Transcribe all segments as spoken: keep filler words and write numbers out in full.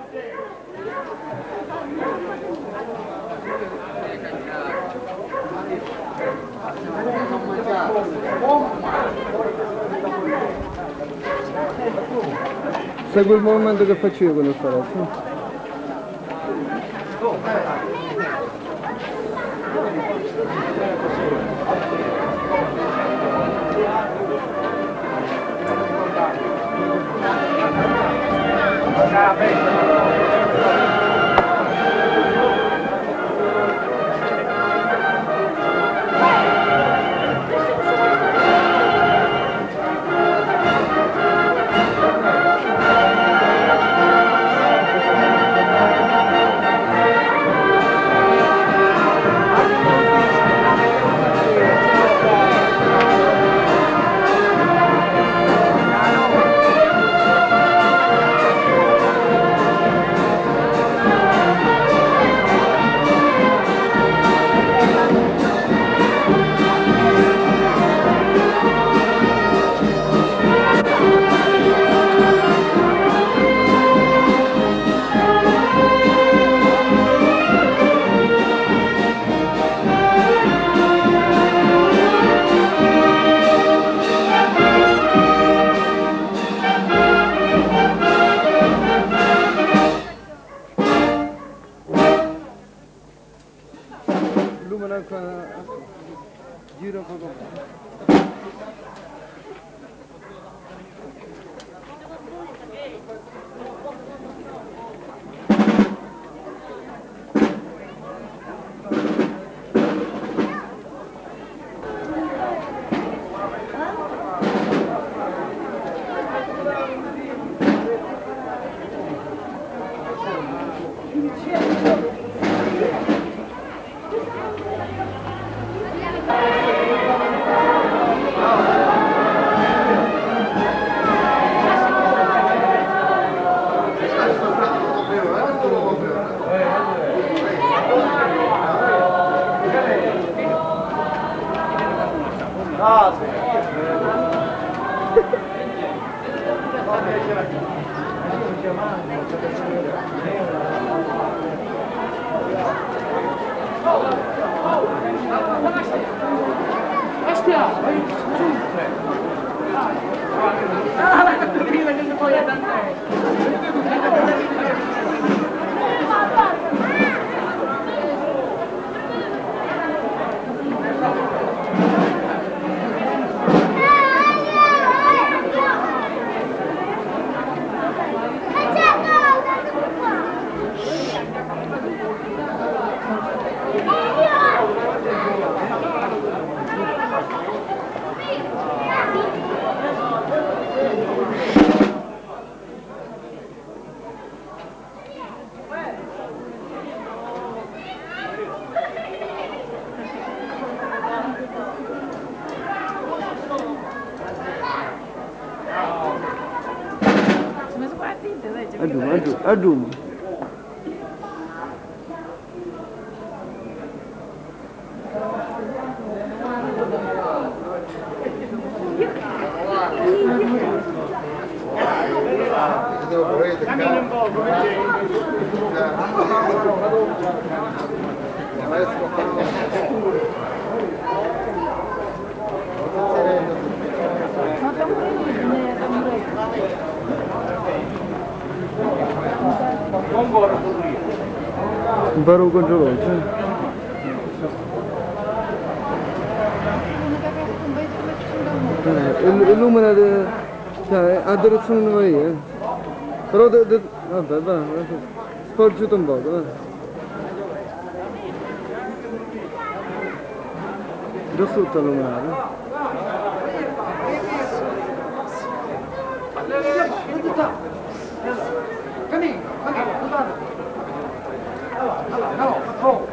Segui il movimento che faccio io con il faretto. Giro un po'. Aduh, aduh, aduh. Cammina un po' come Baru controllo, cioè. Illumina, cioè, a direzione nuova io. Però, de, de, vabbè, va, sporgiuto un poco, va. Già sotto illuminare. Cammino, cammino, scusate. Allora, no, no.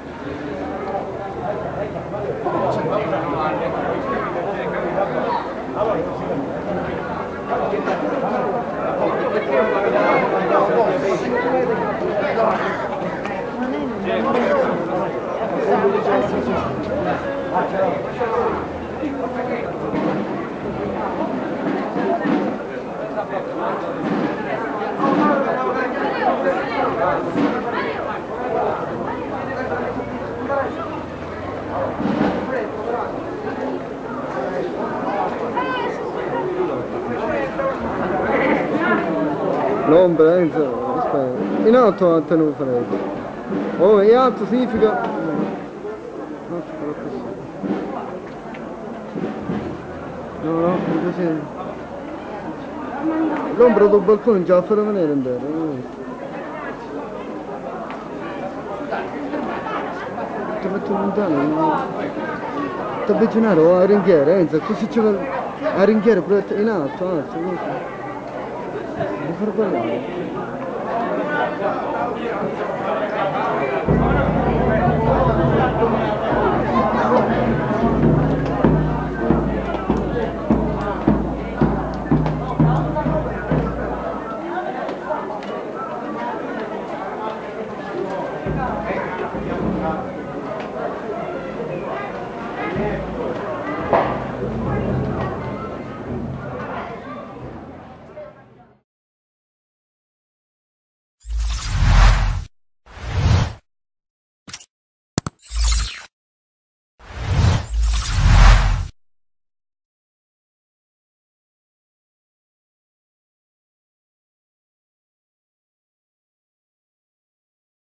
L'ombra, eh, insomma, aspetta. In alto a te non freddo. Oh, in alto significa... No, no, così. L'ombra del balcone già farà venire in terra. Ti metto lontano, no? Ti avvicinare o a ringhiera, eh, così c'è a ringhiera pure in alto, alto, così. Non far parlare.